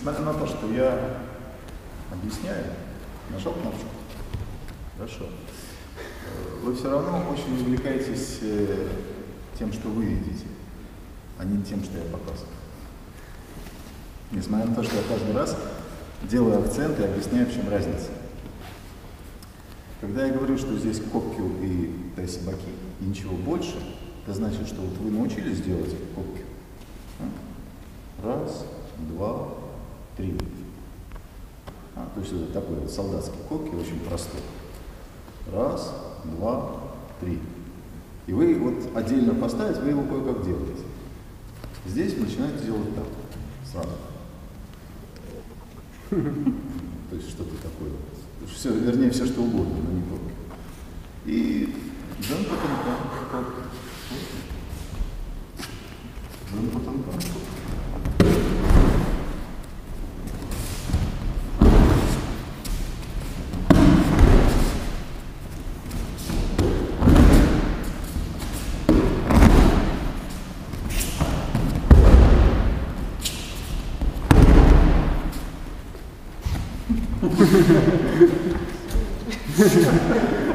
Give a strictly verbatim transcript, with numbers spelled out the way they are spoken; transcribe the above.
Несмотря на то, что я объясняю, нажал кнопку. Хорошо. Вы все равно очень увлекаетесь тем, что вы видите, а не тем, что я показываю. Несмотря на то, что я каждый раз делаю акцент и объясняю, в чем разница. Когда я говорю, что здесь коккю и тайсибаки, и ничего больше, это значит, что вот вы научились делать коккю. Раз, два, три. А, то есть это такой вот солдатский коккю, очень простой. Раз, два, три. И вы вот отдельно поставить, вы его кое-как делаете. Здесь вы начинаете делать так, сразу. То есть что-то такое. Все, вернее, все что угодно, но не коккю. И дам потом как. Дам потом как. Ha ha ha.